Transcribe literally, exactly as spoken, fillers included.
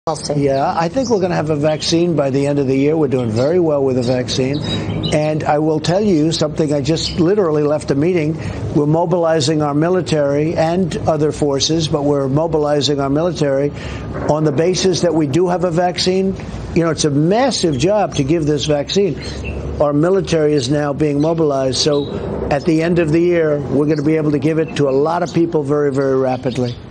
Yeah, I think we're going to have a vaccine by the end of the year. We're doing very well with the vaccine. And I will tell you something. I just literally left a meeting. We're mobilizing our military and other forces, but we're mobilizing our military on the basis that we do have a vaccine. You know, it's a massive job to give this vaccine. Our military is now being mobilized. So at the end of the year, we're going to be able to give it to a lot of people very, very rapidly.